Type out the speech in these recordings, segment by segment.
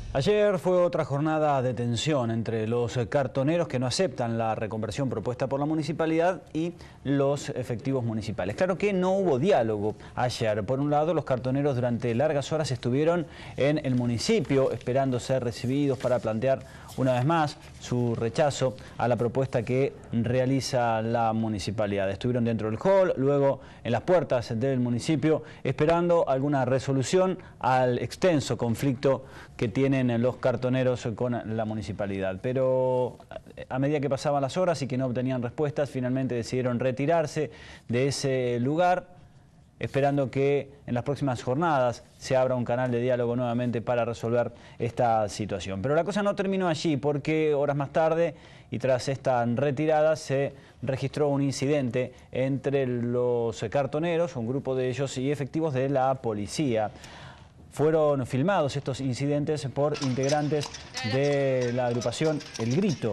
Ayer fue otra jornada de tensión entre los cartoneros que no aceptan la reconversión propuesta por la municipalidad y los efectivos municipales. Claro que no hubo diálogo ayer. Por un lado, los cartoneros durante largas horas estuvieron en el municipio esperando ser recibidos para plantear una vez más su rechazo a la propuesta que realiza la municipalidad. Estuvieron dentro del hall, luego en las puertas del municipio, esperando alguna resolución al extenso conflicto que tienen los cartoneros con la municipalidad. Pero a medida que pasaban las horas y que no obtenían respuestas, finalmente decidieron retirarse de ese lugar, esperando que en las próximas jornadas se abra un canal de diálogo nuevamente para resolver esta situación. Pero la cosa no terminó allí, porque horas más tarde y tras esta retirada se registró un incidente entre los cartoneros, un grupo de ellos, y efectivos de la policía. Fueron filmados estos incidentes por integrantes de la agrupación El Grito.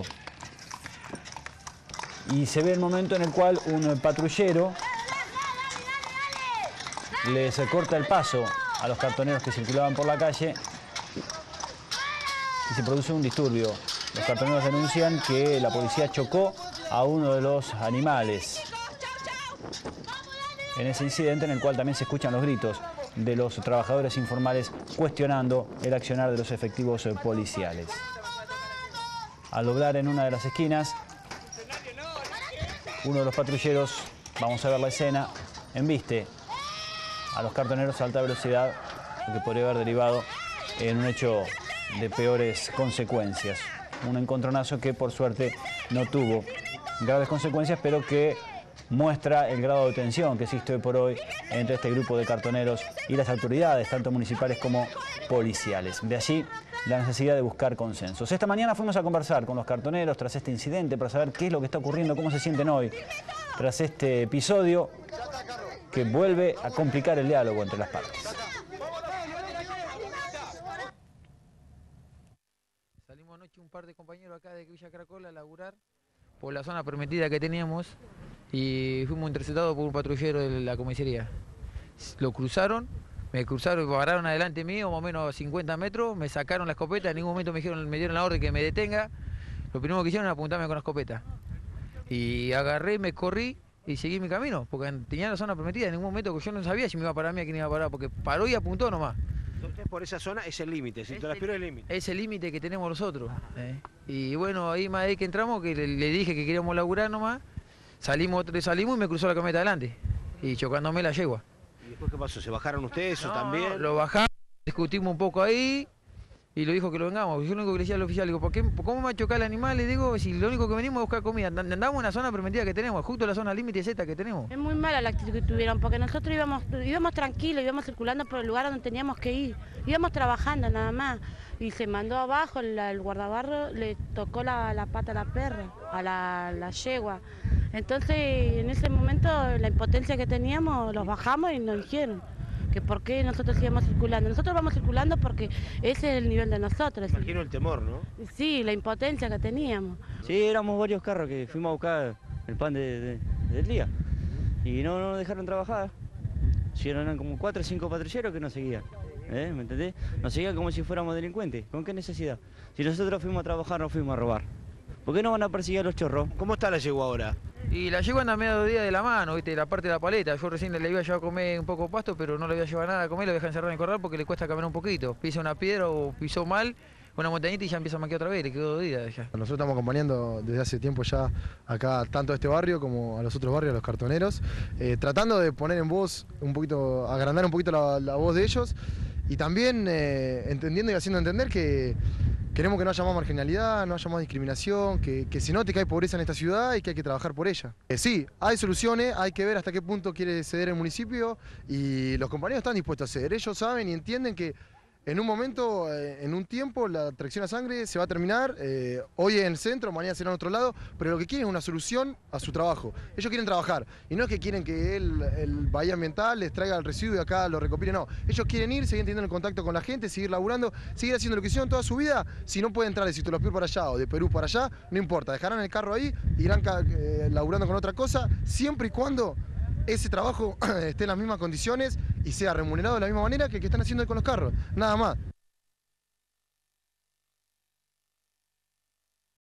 Y se ve el momento en el cual un patrullero les corta el paso a los cartoneros que circulaban por la calle y se produce un disturbio. Los cartoneros denuncian que la policía chocó a uno de los animales en ese incidente, en el cual también se escuchan los gritos de los trabajadores informales cuestionando el accionar de los efectivos policiales. Al doblar en una de las esquinas, uno de los patrulleros, vamos a ver la escena, embiste a los cartoneros a alta velocidad, lo que podría haber derivado en un hecho de peores consecuencias. Un encontronazo que por suerte no tuvo graves consecuencias, pero que muestra el grado de tensión que existe hoy por hoy entre este grupo de cartoneros y las autoridades, tanto municipales como policiales. De allí la necesidad de buscar consensos. Esta mañana fuimos a conversar con los cartoneros tras este incidente para saber qué es lo que está ocurriendo, cómo se sienten hoy tras este episodio que vuelve a complicar el diálogo entre las partes. Salimos anoche un par de compañeros acá de Villa Caracola a laburar por la zona permitida que teníamos y fuimos interceptados por un patrullero de la comisaría. Lo cruzaron, me pararon adelante mío, más o menos 50 metros, me sacaron la escopeta, en ningún momento me dieron la orden que me detenga. Lo primero que hicieron era apuntarme con la escopeta. Y agarré, me corrí y seguí mi camino, porque tenía la zona permitida. En ningún momento que yo no sabía si me iba a parar a mí o quién iba a parar, porque paró y apuntó nomás. Entonces por esa zona es el límite, si te la espero es el límite. Es el límite que tenemos nosotros. Y bueno, ahí más de que entramos, que le dije que queríamos laburar nomás, salimos y me cruzó la camioneta adelante, y chocándome la yegua. ¿Y después qué pasó? ¿Se bajaron ustedes o No, también? lo bajamos, discutimos un poco ahí, y lo dijo que lo vengamos. Yo lo único que le decía al oficial, digo, ¿cómo me va a chocar el animal? Le digo, si lo único que venimos es buscar comida, andamos en una zona permitida que tenemos, justo en la zona límite Z que tenemos. Es muy mala la actitud que tuvieron, porque nosotros íbamos tranquilos, íbamos circulando por el lugar donde teníamos que ir, íbamos trabajando nada más, y se mandó abajo, el guardabarro le tocó la pata a la perra, a la yegua. Entonces, en ese momento, la impotencia que teníamos, los bajamos y nos dijeron que por qué nosotros íbamos circulando. Nosotros vamos circulando porque ese es el nivel de nosotros. Imagino el temor, ¿no? Sí, la impotencia que teníamos. Sí, éramos varios carros que fuimos a buscar el pan del día y no nos dejaron trabajar. Sí, eran como 4 o 5 patrulleros que nos seguían, ¿me entendés? Nos seguían como si fuéramos delincuentes. ¿Con qué necesidad? Si nosotros fuimos a trabajar, no fuimos a robar. ¿Por qué no van a perseguir a los chorros? ¿Cómo está la yegua ahora? Y la yegua anda a mediodía de la mano, ¿viste? La parte de la paleta. Yo recién le iba a llevar a comer un poco de pasto, pero no le iba a llevar nada a comer, lo deja encerrado en el corral porque le cuesta caminar un poquito. Pisa una piedra o pisó mal, una montañita y ya empieza a maquillar otra vez, le quedó 2 días ya. Nosotros estamos acompañando desde hace tiempo ya acá, tanto a este barrio como a los otros barrios, a los cartoneros, tratando de poner en voz un poquito, agrandar un poquito la voz de ellos y también entendiendo y haciendo entender que queremos que no haya más marginalidad, no haya más discriminación, que se note que hay pobreza en esta ciudad y que hay que trabajar por ella. Sí, hay soluciones, hay que ver hasta qué punto quiere ceder el municipio y los compañeros están dispuestos a ceder. Ellos saben y entienden que en un momento, en un tiempo, la tracción a sangre se va a terminar, hoy en el centro, mañana será en otro lado, pero lo que quieren es una solución a su trabajo. Ellos quieren trabajar, y no es que quieren que el Bahía Ambiental les traiga el residuo y acá lo recopile, no. Ellos quieren ir, seguir teniendo el contacto con la gente, seguir laburando, seguir haciendo lo que hicieron toda su vida. Si no pueden entrar de Citolopío para allá o de Perú para allá, no importa, dejarán el carro ahí, irán laburando con otra cosa, siempre y cuando ese trabajo esté en las mismas condiciones y sea remunerado de la misma manera que el que están haciendo con los carros, nada más.